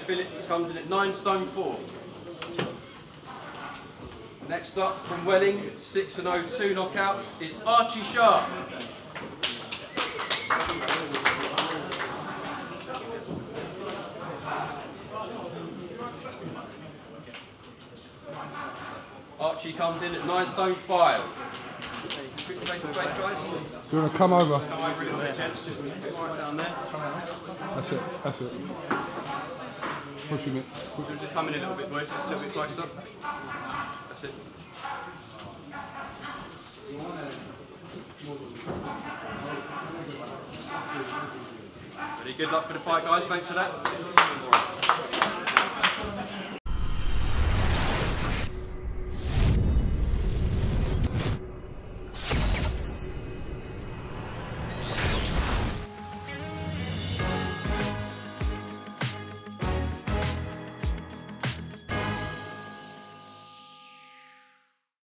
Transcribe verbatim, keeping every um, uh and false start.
Phillips comes in at nine stone four. Next up from Welling, six and oh, two knockouts, it's Archie Sharp. Archie comes in at nine stone five. Quick face to face, guys. Do you want to come over? Just come over a little bit, gents. Just right down there. That's it. That's it. Pushing it. So just come in a little bit, boys. Just a little bit closer. That's it. Ready? Good luck for the fight, guys. Thanks for that.